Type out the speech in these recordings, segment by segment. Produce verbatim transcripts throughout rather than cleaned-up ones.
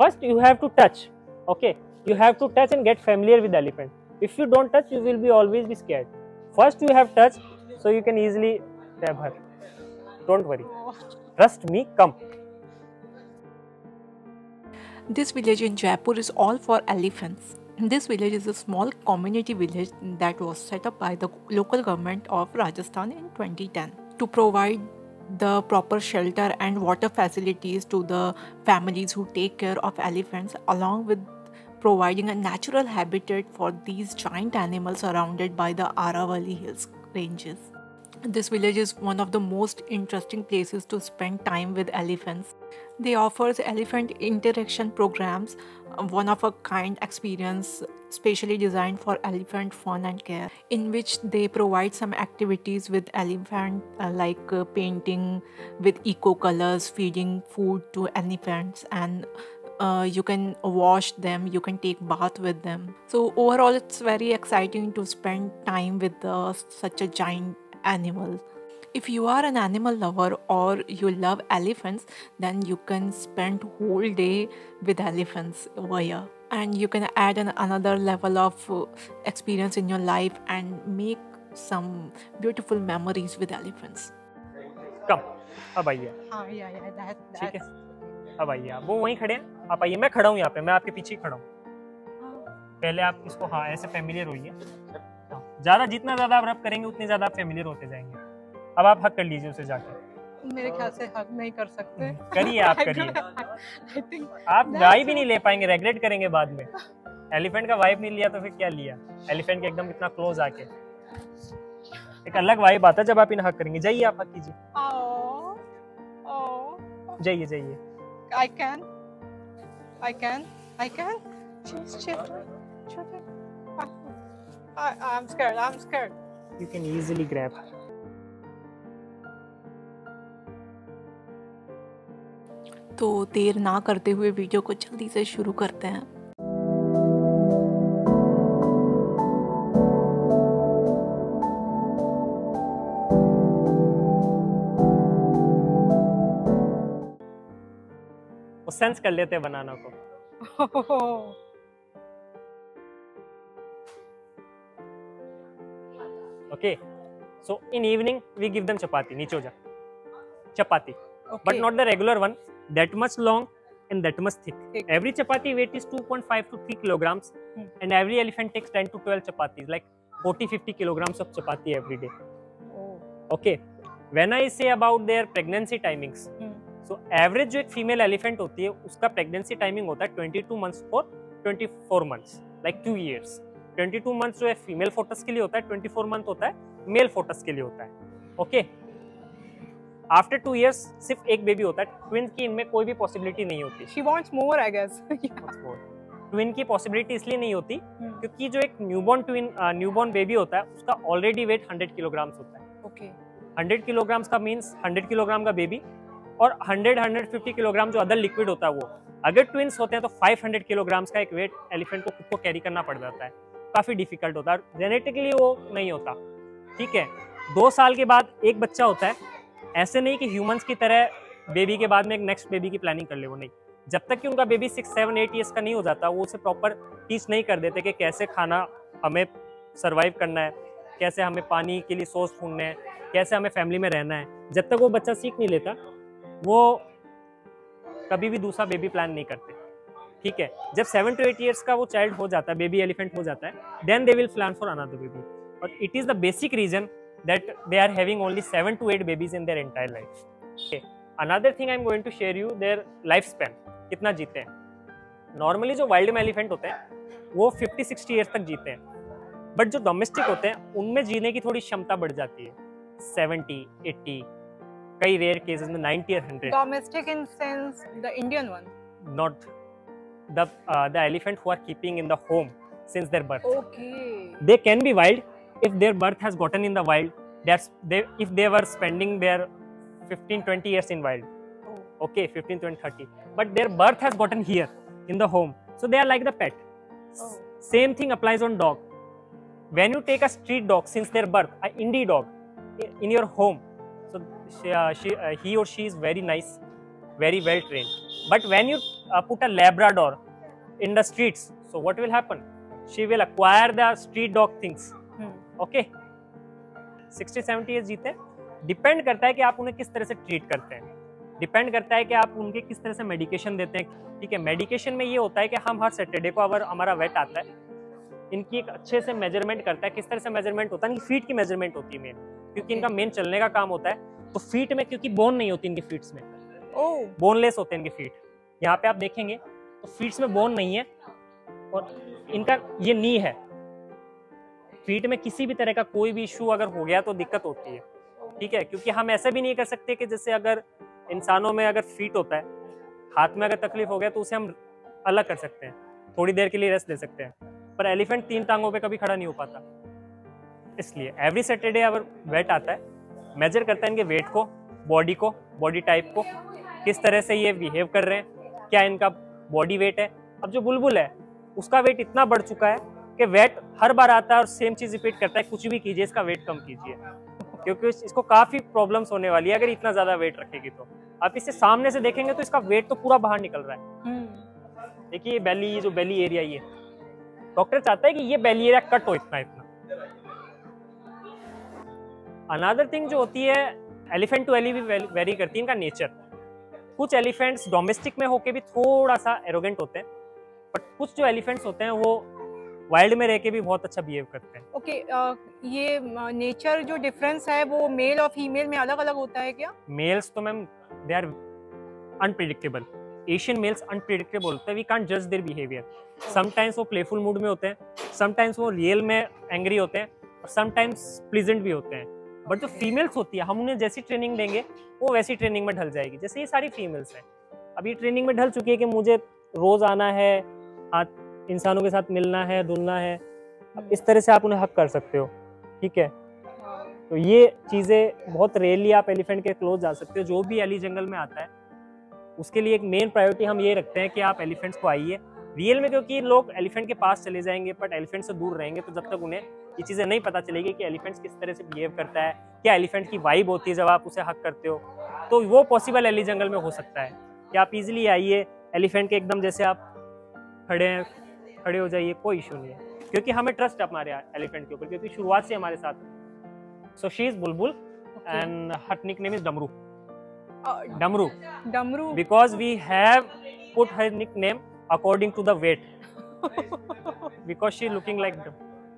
First you have to touch. Okay, you have to touch and get familiar with the elephant. If you don't touch, you will be always be scared. First you have touch, so you can easily grab her. Don't worry. Trust me, come. This village in Jaipur is all for elephants. This village is a small community village that was set up by the local government of Rajasthan in twenty ten to provide the proper shelter and water facilities to the families who take care of elephants, along with providing a natural habitat for these giant animals surrounded by the Aravalli Hills ranges. This village is one of the most interesting places to spend time with elephants. They offers elephant interaction programs, one of a kind experience specially designed for elephant fun and care, in which they provide some activities with elephant uh, like uh, painting with eco colors, feeding food to elephants, and uh, you can wash them, you can take bath with them. So overall it's very exciting to spend time with uh, such a giant animal. If you are an animal lover or you love elephants, then you can spend whole day with elephants over here, and you can add an, another level of uh, experience in your life and make some beautiful memories with elephants. Come, अब आइए. हाँ, yeah, yeah, that, ठीक है. अब आइए आप. वो वहीं खड़े हैं. आप आइए. मैं खड़ा हूँ यहाँ पे. मैं आपके पीछे खड़ा हूँ. पहले आप इसको हाँ ऐसे फेमिलियर होइए. ज्यादा जितना ज्यादा आप रब करेंगे उतनी ज्यादा आप फेमिलियर होते जाएंगे. अब आप हक कर लीजिए उसे जाके. मेरे ख्याल से हक नहीं कर सकते. करिए आप करिए. आप वाइब भी नहीं ले पाएंगे, रेगुलेट करेंगे बाद में. एलिफेंट का वाइब नहीं लिया तो फिर क्या लिया? एलिफेंट के एकदम इतना क्लोज आके एक अलग वाइब आता है जब आप इन हक करेंगे. जाइए आप हक कीजिए. जाइए जाइए. I can, I can, I can. She's children, children. I, I'm scared. I'm scared. You can easily grab her. तो देर ना करते हुए वीडियो को जल्दी से शुरू करते हैं. वो सेंस कर लेते हैं बनाना को. Okay, so in evening we give them chapati. नीचे हो जा. Chapati, okay. But not the regular one. That much long and that much thick. thick. Every chapati weight is two point five to three kilograms, hmm. and every elephant takes ten to twelve chapatis, like forty to fifty kilograms of chapati every day. Oh. Okay. When I say about their pregnancy timings, hmm. so average जो एक female elephant होती है उसका pregnancy timing होता है twenty-two months for twenty-four months, like two years. twenty-two months जो है female photos के लिए होता है, twenty-four मंथ होता है मेल फोटस के लिए होता है. ओके, आफ्टर टू इयर्स सिर्फ एक बेबी होता है. ट्विन की इनमें कोई भी पॉसिबिलिटी नहीं होती. She wants more, I guess. Twin की पॉसिबिलिटी इसलिए नहीं होती hmm. क्योंकि जो एक न्यूबॉर्न ट्विन न्यूबॉर्न बेबी होता है उसका ऑलरेडी वेट हंड्रेड किलोग्राम्स होता है. ओके, हंड्रेड किलोग्राम्स का मीन्स हंड्रेड किलोग्राम का बेबी और हंड्रेड हंड्रेड फिफ्टी किलोग्राम जो अदर लिक्विड होता है वो. अगर ट्विन्स होते हैं तो फाइव हंड्रेड किलोग्राम्स का एक वेट एलिफेंट को खुद को कैरी करना पड़ जाता है. काफी डिफिकल्ट होता है. जेनेटिकली वो नहीं होता. ठीक है, दो साल के बाद एक बच्चा होता है. ऐसे नहीं कि ह्यूमंस की तरह बेबी के बाद में एक नेक्स्ट बेबी की प्लानिंग कर ले. वो नहीं, जब तक कि उनका baby six seven eight years का नहीं हो जाता वो उसे प्रॉपर टीच नहीं कर देते कि कैसे खाना हमें सर्वाइव करना है, कैसे हमें पानी के लिए सोर्स ढूंढने हैं, कैसे हमें फैमिली में रहना है. जब तक वो बच्चा सीख नहीं लेता वो कभी भी दूसरा बेबी प्लान नहीं करते. ठीक है, जब सेवन टू एट ईयर्स का वो चाइल्ड हो जाता है, बेबी एलिफेंट हो जाता है, then they will plan for another baby. और it is the basic reason that they are having only seven to eight babies in their entire life. Okay, another thing I am going to share you their life span. कितना जीते हैं? Normally जो wild में elephant होते हैं वो fifty sixty years तक जीते हैं, बट जो डोमेस्टिक होते हैं उनमें जीने की थोड़ी क्षमता बढ़ जाती है. सेवेंटी एट्टी, कई रेयर केसेस में नाइंटी और hundred. Domestic in sense the Indian one, not the uh, the elephant who are keeping in the home since their birth. Okay, they can be wild if their birth has gotten in the wild. That's they if they were spending their fifteen twenty years in wild. Oh. Okay, fifteen twenty thirty, but their birth has gotten here in the home, so they are like the pet. Oh. Same thing applies on dog. When you take a street dog since their birth, an indie dog in your home, so she, uh, she uh, he or she is very nice, very well trained. But when you uh, put a Labrador in the streets, so what will happen? She will acquire the street dog things. Hmm. Okay, sixty seventy years जीते. Depend करता है कि आप उन्हें किस तरह से treat करते हैं, डिपेंड करता है कि आप उनके किस तरह से मेडिकेशन देते हैं. ठीक है, मेडिकेशन में ये होता है कि हम हर सैटरडे को अगर हमारा वेट आता है, इनकी एक अच्छे से मेजरमेंट करता है. किस तरह से मेजरमेंट होता है? इनकी फीट की मेजरमेंट होती है मेन, क्योंकि इनका मेन चलने का काम होता है. तो फीट में, क्योंकि बोन नहीं होती इनकी फीट्स में, ओह, बोनलेस होते हैं इनके फीट. यहाँ पे आप देखेंगे तो फीट्स में बोन नहीं है, और इनका ये नी है. फीट में किसी भी तरह का कोई भी इशू अगर हो गया तो दिक्कत होती है. ठीक है, क्योंकि हम ऐसे भी नहीं कर सकते कि जैसे अगर इंसानों में अगर फीट होता है, हाथ में अगर तकलीफ हो गया तो उसे हम अलग कर सकते हैं, थोड़ी देर के लिए रेस्ट दे सकते हैं. पर एलिफेंट तीन टांगों पे कभी खड़ा नहीं हो पाता. इसलिए एवरी सैटरडे अगर वेट आता है, मेजर करता है इनके वेट को, बॉडी को, बॉडी टाइप को, किस तरह से ये बिहेव कर रहे हैं, क्या इनका बॉडी वेट है. अब जो बुलबुल है उसका वेट इतना बढ़ चुका है कि वेट हर बार आता है और सेम चीज रिपीट करता है, कुछ भी कीजिए इसका वेट कम कीजिए, क्योंकि इसको काफी प्रॉब्लम्स होने वाली है अगर इतना ज्यादा वेट रखेगी. तो आप इसे सामने से देखेंगे तो इसका वेट तो पूरा बाहर निकल रहा है. देखिए बेली, ये जो बेली एरिया, ये डॉक्टर चाहता है कि ये बेली एरिया कट हो इतना इतना. अनदर थिंग जो होती है, एलिफेंट टू एली भी वेरी करती है इनका नेचर. कुछ एलिफेंट्स डोमेस्टिक में होके भी थोड़ा सा एरोगेंट होते हैं, बट कुछ जो एलिफेंट्स होते हैं वो वाइल्ड में रह के भी बहुत अच्छा बिहेव करते हैं. ओके, ये नेचर जो डिफरेंस है वो मेल और फीमेल में अलग अलग होता है क्या? मेल्स तो ma'am they are unpredictable. Asian males unpredictable होते हैं. वी कांट जज देयर बिहेवियर. समटाइम्स वो प्लेफुल मूड में होते हैं, समटाइम्स वो रियल में एंग्री होते हैं, और समटाइम्स प्लीजेंट भी होते हैं. बट जो फीमेल्स होती है, हम उन्हें जैसी ट्रेनिंग देंगे वो वैसी ट्रेनिंग में ढल जाएगी. जैसे ये सारी फीमेल्स हैं, अभी ट्रेनिंग में ढल चुकी है कि मुझे रोज आना है, हाथ इंसानों के साथ मिलना है, धुलना है. अब इस तरह से आप उन्हें हक कर सकते हो. ठीक है, तो ये चीज़ें बहुत रेयरली आप एलिफेंट के क्लोज जा सकते हो. जो भी एली जंगल में आता है उसके लिए एक मेन प्रायोरिटी हम ये रखते हैं कि आप एलिफेंट्स को आइए रियल में, क्योंकि लोग एलिफेंट के पास चले जाएंगे बट एलिफेंट से दूर रहेंगे. तो जब तक उन्हें ये चीज़ें नहीं पता चलेगी कि एलिफेंट्स किस तरह से बिहेव करता है, क्या एलिफेंट की वाइब होती है जब आप उसे हक करते हो, तो वो पॉसिबल एली जंगल में हो सकता है कि आप इजीली आइए एलिफेंट के एकदम जैसे आप खड़े हैं खड़े हो जाइए, कोई इशू नहीं है, क्योंकि हमें ट्रस्ट है हमारे एलिफेंट के ऊपर, क्योंकि शुरुआत से हमारे साथ है. So she is Bulbul and her nickname is Damru. Damru डमरू because we have put her nickname according to the weight because she looking like them.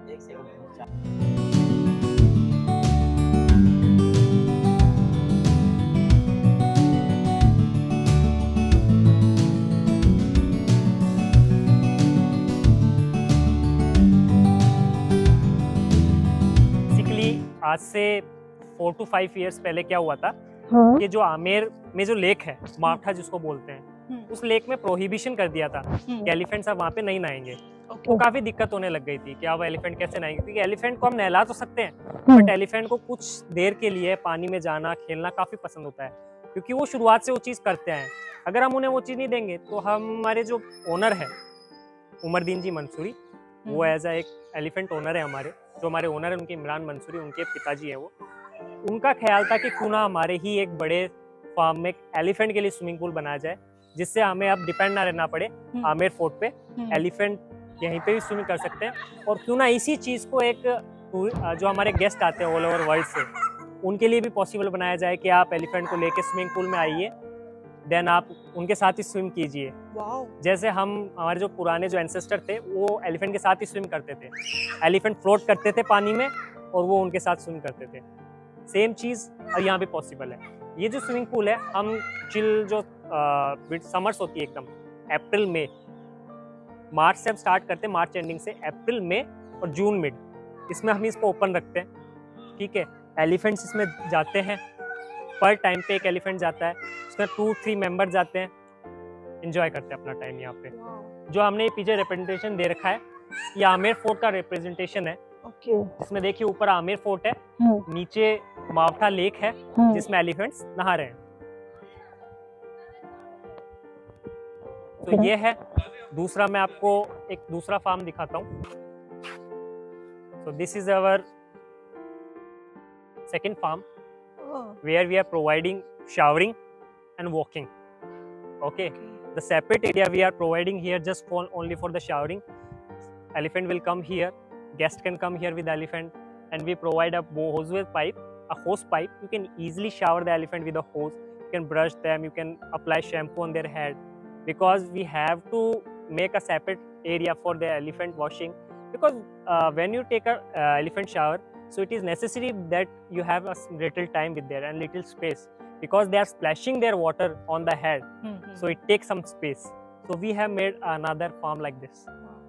Basically आज से फोर टू फाइव इयर्स पहले क्या हुआ था, हाँ? ये जो आमेर में जो लेक है, मावठा जिसको बोलते हैं, उस लेक में प्रोहिबिशन कर दिया था कि एलिफेंट्स अब वहाँ पे नहीं नहाएंगे. तो काफी दिक्कत होने लग गई थी कि अब एलिफेंट कैसे नहाएंगे, क्योंकि एलिफेंट को हम नहला तो सकते हैं बट एलिफेंट को कुछ देर के लिए पानी में जाना, खेलना काफी पसंद होता है, क्योंकि वो शुरुआत से वो चीज़ करते हैं. अगर हम उन्हें वो चीज़ नहीं देंगे तो हम, हमारे जो ओनर है उमरदीन जी मंसूरी, वो एज अ एक एलिफेंट ओनर है हमारे, जो हमारे ओनर है उनके इमरान मंसूरी, उनके पिताजी हैं वो. उनका ख्याल था कि क्यों ना हमारे ही एक बड़े फार्म में एलिफेंट के लिए स्विमिंग पूल बनाया जाए, जिससे हमें अब डिपेंड ना रहना पड़े आमेर फोर्ट पे. एलिफेंट यहीं पे भी स्विमिंग कर सकते हैं, और क्यों ना इसी चीज़ को एक जो हमारे गेस्ट आते हैं ऑल ओवर वर्ल्ड से, उनके लिए भी पॉसिबल बनाया जाए कि आप एलिफेंट को लेके स्विमिंग पूल में आइए, देन आप उनके साथ ही स्विम कीजिए. जैसे हम, हमारे जो पुराने जो एंसेस्टर थे वो एलिफेंट के साथ ही स्विम करते थे. एलिफेंट फ्लोट करते थे पानी में और वो उनके साथ स्विम करते थे. सेम चीज़ अब यहाँ पे पॉसिबल है. ये जो स्विमिंग पूल है, हम चिल जो समर्स होती है एकदम अप्रैल में, मार्च से हम स्टार्ट करते हैं, मार्च एंडिंग से अप्रैल में और जून मिड, इसमें हम इसको ओपन रखते हैं. ठीक है, एलिफेंट्स इसमें जाते हैं, पर टाइम पे एक एलिफेंट जाता है, उसमें टू थ्री मेंबर जाते हैं, एंजॉय करते हैं अपना टाइम यहाँ पे. जो हमने ये पीछे रिप्रेजेंटेशन दे रखा है, ये आमेर फोर्ट का रिप्रेजेंटेशन है. ओके, इसमें देखिए ऊपर आमेर फोर्ट है, नीचे मावठा लेक है जिसमें एलिफेंट्स नहा रहे हैं. तो ये है. दूसरा मैं आपको एक दूसरा फार्म दिखाता हूँ. So this is our second farm where we are providing showering and walking. Okay, The separate area we are providing here just for only for the showering. Elephant will come here, guest can come here with elephant, and we provide a hose with pipe, a hose pipe. You can easily shower the elephant with a hose. You can brush them, you can apply shampoo on their head, because we have to make a separate area for the elephant washing, because uh, when you take a uh, elephant shower, so it is necessary that you have a little time with there and little space, because they are splashing their water on the head. Mm-hmm. So it takes some space. So we have made another farm like this.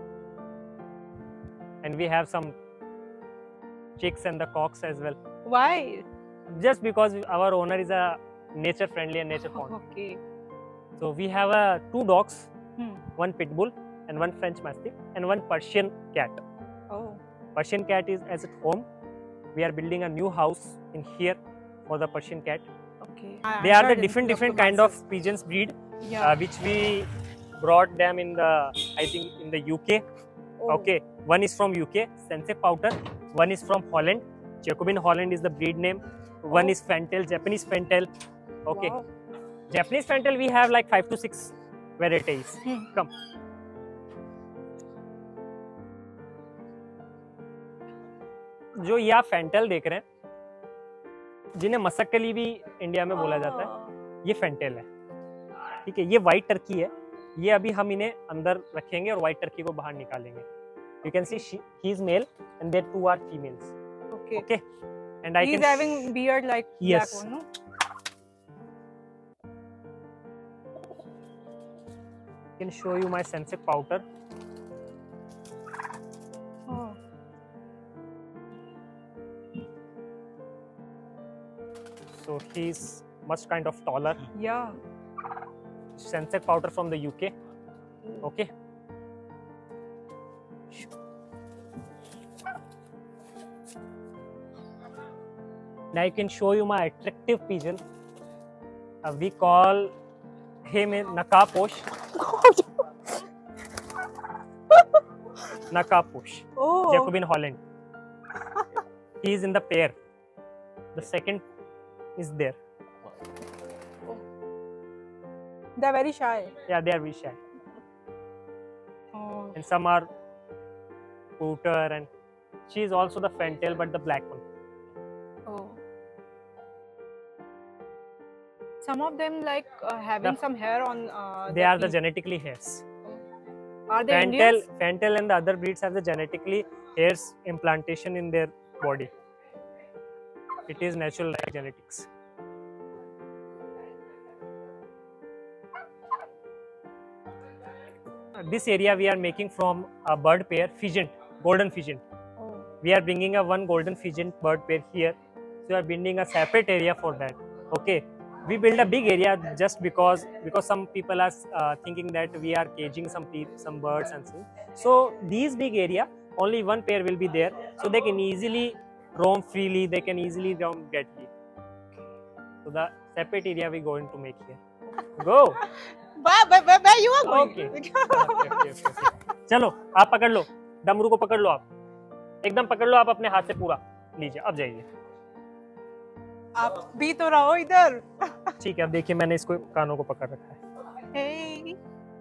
And we have some chicks and the cocks as well. Why? Just because our owner is a nature friendly and nature fond. Okay. So we have uh, two dogs, hmm. one pit bull and one French mastiff and one Persian cat. Oh. Persian cat is as at home. We are building a new house in here for the Persian cat. Okay. They are the different different kind of pigeons breed, yeah. uh, which we brought them in the, I think in the U K. Oh. Okay, one is from U K, Sensei Pouter. One is from Holland, Jacobin Holland is the breed name. One oh. is Fantail, Japanese Fantail. Okay, wow. Japanese Fantail we have like five to six varieties. Hmm. Come. जो ये आप fantail देख रहे हैं, जिन्हें मसक्कली भी India में बोला जाता है, ये फैंटेल है. ठीक है, ये व्हाइट टर्की है. ये अभी हम इन्हें अंदर रखेंगे और व्हाइट टर्की को बाहर निकालेंगे. You can see she, he is male and there two are females. Okay. Okay. And I he is can having beard like yes. black one, no? I can show you my Sensei Pouter. Oh. So he is much kind of taller. Yeah. Sensei Pouter from the U K. Okay. Now I can show you my attractive pigeon. Uh, we call him Nakaposh. Nakaposh. Oh. Jacobin Holland. He is in the pair. The second is there. They are very shy. Yeah, they are very shy. Oh. And some are Pouter, and she is also the Fantail, but the black one. Oh. Some of them like uh, having the, some hair on. Uh, they are feet. The genetically hairs. Oh. Are they Fantail, Indians? Fantail and the other breeds have the genetically hairs implantation in their body. It is natural like genetics. This area we are making from a bird pair, Pheasant, golden Pheasant. Oh. We are bringing a one golden Pheasant bird pair here. So we are building a separate area for that. Okay. We build a big area just because because some people are uh, thinking that we are caging some some birds and so. So these big area, only one pair will be there, so they can easily roam freely. They can easily roam get here. So the separate area we going to make here. Go. Where you are going? Okay. okay, okay, okay. चलो आप पकड़ लो, डमरू को पकड़ लो, आप एकदम पकड़ लो, आप अपने हाथ से पूरा लीजिए. अब जाइए. आप भी तो रहो इधर. ठीक है, अब देखिए मैंने इसको कानों को पकड़ रखा है. Hey.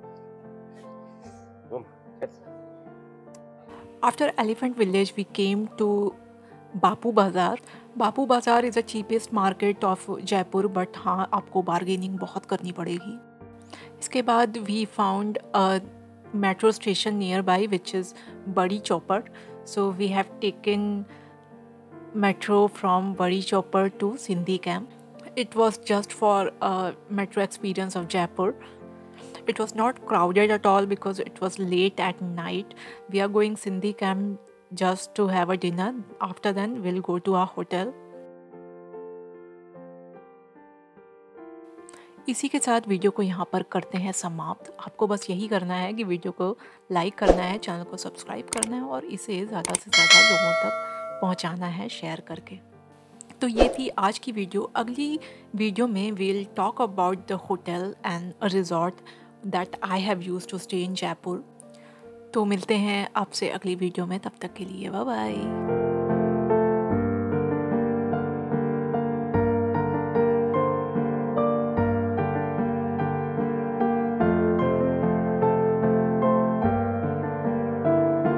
After Elephant Village, we came to Bapu Bazaar. Bapu Bazaar is the cheapest market of Jaipur, but हाँ आपको bargaining बहुत करनी पड़ेगी. इसके बाद we found a metro station nearby, which is Badi Chopar. So we have taken metro from Badi Chopar to Sindhi Camp. It was just for a metro experience of Jaipur. It was not crowded at all because it was late at night. We are going Sindhi Camp just to have a dinner. After then, we'll go to our hotel. इसी के साथ video को यहाँ पर करते हैं समाप्त. आपको बस यही करना है कि वीडियो को लाइक करना है, चैनल को सब्सक्राइब करना है और इसे ज़्यादा से ज़्यादा लोगों तक पहुँचाना है शेयर करके. तो ये थी आज की वीडियो. अगली वीडियो में we'll talk about the hotel and a resort that I have used to stay in Jaipur. तो मिलते हैं आपसे अगली वीडियो में, तब तक के लिए बाय बाय.